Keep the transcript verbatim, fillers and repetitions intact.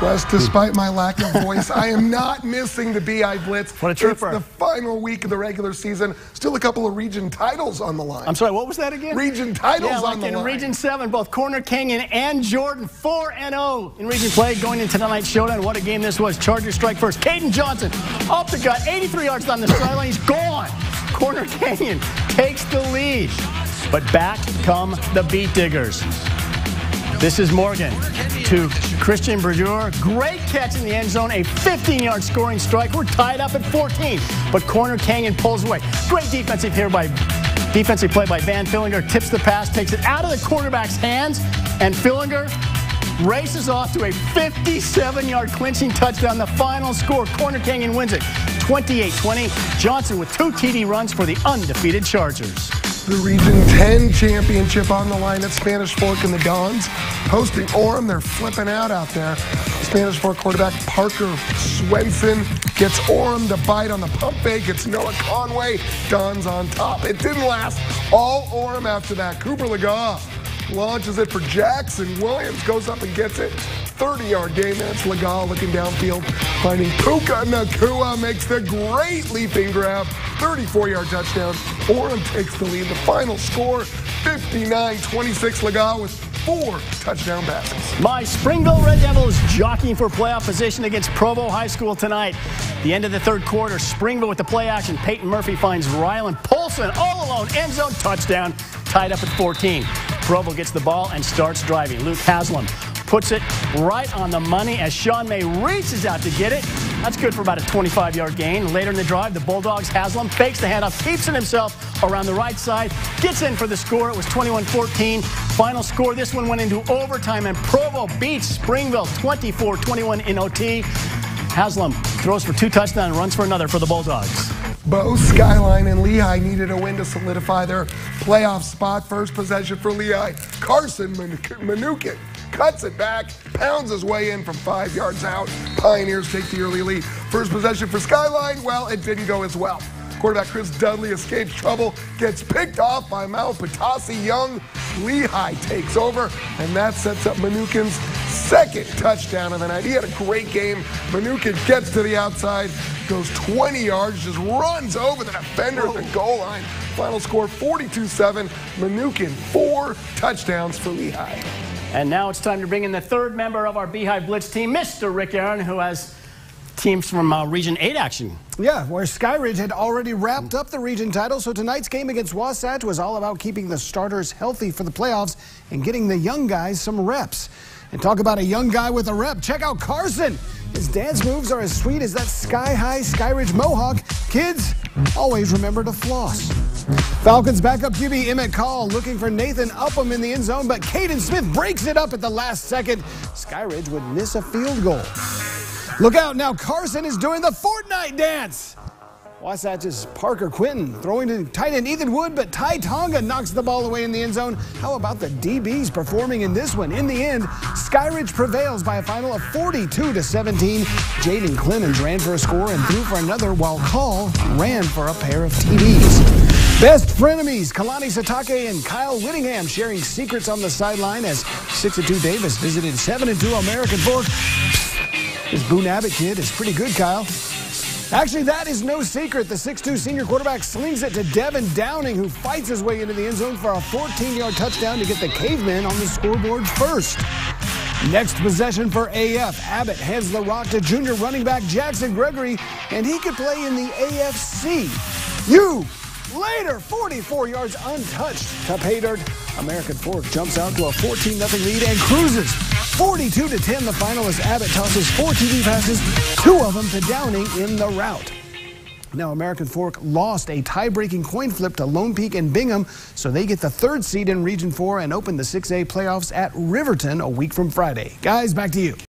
Plus, despite my lack of voice, I am not missing the Beehive Blitz. What a trooper. It's the final week of the regular season. Still a couple of region titles on the line. I'm sorry, what was that again? Region titles yeah, like on the in line. Region seven, both Corner Canyon and Jordan, four and oh in region play going into tonight's showdown. What a game this was. Chargers strike first. Caden Johnson up the gut, eighty-three yards down the sideline. He's gone. Corner Canyon takes the lead. But back come the Beat Diggers. This is Morgan to Christian Bradure. Great catch in the end zone, a fifteen-yard scoring strike. We're tied up at fourteen, but Corner Canyon pulls away. Great defensive here by defensive play by Van Fillinger. Tips the pass, takes it out of the quarterback's hands, and Fillinger races off to a fifty-seven-yard clinching touchdown. The final score, Corner Canyon wins it twenty-eight twenty. Johnson with two T D runs for the undefeated Chargers. The Region ten championship on the line at Spanish Fork and the Dons. Hosting Orem, they're flipping out out there. Spanish Fork quarterback Parker Swenson gets Orem to bite on the pump fake. It's Noah Conway. Dons on top. It didn't last all Orem after that. Cooper Legaw launches it for Jackson Williams. Goes up and gets it. thirty-yard game. That's Legaw looking downfield, finding Puka Nakua, makes the great leaping grab. thirty-four-yard touchdown. Orem takes the lead. The final score, fifty-nine twenty-six. Legaw with four touchdown passes. My Springville Red Devils jockeying for playoff position against Provo High School tonight. The end of the third quarter, Springville with the play action. Peyton Murphy finds Rylan Polson all alone. End zone touchdown. Tied up at fourteen. Provo gets the ball and starts driving. Luke Haslam puts it right on the money as Sean May reaches out to get it. That's good for about a twenty-five-yard gain. Later in the drive, the Bulldogs, Haslam fakes the handoff, keeps it himself around the right side, gets in for the score. It was twenty-one fourteen. Final score, this one went into overtime, and Provo beats Springville twenty-four twenty-one in O T. Haslam throws for two touchdowns and runs for another for the Bulldogs. Both Skyline and Lehigh needed a win to solidify their playoff spot. First possession for Lehigh. Carson Manukin cuts it back, pounds his way in from five yards out. Pioneers take the early lead. First possession for Skyline, well, it didn't go as well. Quarterback Chris Dudley escapes trouble, gets picked off by Mal Patasi Young. Lehigh takes over, and that sets up Manukin's second touchdown of the night. He had a great game. Manukin gets to the outside, goes twenty yards, just runs over the defender at the goal line. Final score, forty-two seven. Manukin, four touchdowns for Lehigh. And now it's time to bring in the third member of our Beehive Blitz team, Mister Rick Aaron, who has teams from uh, Region eight action. Yeah, where Skyridge had already wrapped up the region title, so tonight's game against Wasatch was all about keeping the starters healthy for the playoffs and getting the young guys some reps. And talk about a young guy with a rep, check out Carson. His dance moves are as sweet as that sky-high Skyridge mohawk. Kids, always remember to floss. Falcons backup Q B Emmett Call looking for Nathan Upham in the end zone, but Caden Smith breaks it up at the last second. Skyridge would miss a field goal. Look out now, Carson is doing the Fortnite dance. Wasatch's Parker Quinton throwing to tight end Ethan Wood, but Ty Tonga knocks the ball away in the end zone. How about the D Bs performing in this one? In the end, Skyridge prevails by a final of forty-two to seventeen. Jaden Clemens ran for a score and threw for another, while Call ran for a pair of T Ds. Best frenemies, Kalani Satake and Kyle Whittingham sharing secrets on the sideline as six and two Davis visited seven and two American Fork. This Boone Abbott kid is pretty good, Kyle. Actually, that is no secret. The six two senior quarterback slings it to Devin Downing, who fights his way into the end zone for a fourteen-yard touchdown to get the Cavemen on the scoreboard first. Next possession for A F. Abbott hands the rock to junior running back Jackson Gregory, and he could play in the A F C. You later, forty-four yards untouched to pay dirt. American Fork jumps out to a fourteen nothing lead and cruises. forty-two to ten the final as Abbott tosses four T D passes, two of them to Downing in the rout. Now American Fork lost a tie-breaking coin flip to Lone Peak and Bingham, so they get the third seed in Region four and open the six A playoffs at Riverton a week from Friday. Guys, back to you.